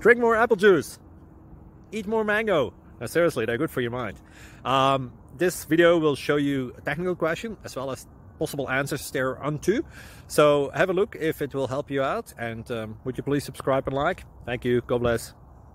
Drink more apple juice. Eat more mango. No, seriously, they're good for your mind. This video will show you a technical question as well as possible answers thereunto. So have a look if it will help you out, and would you please subscribe and like? Thank you. God bless.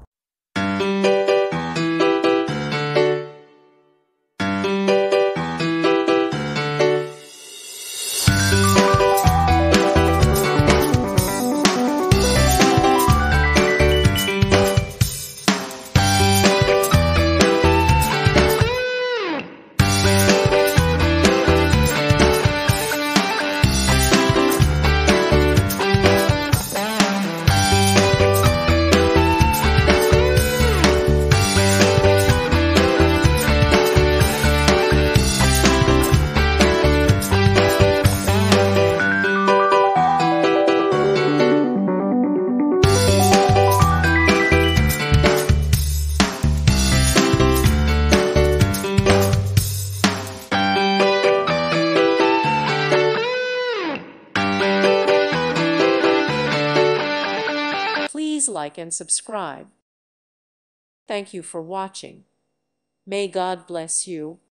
Please like and subscribe. Thank you for watching. May God bless you.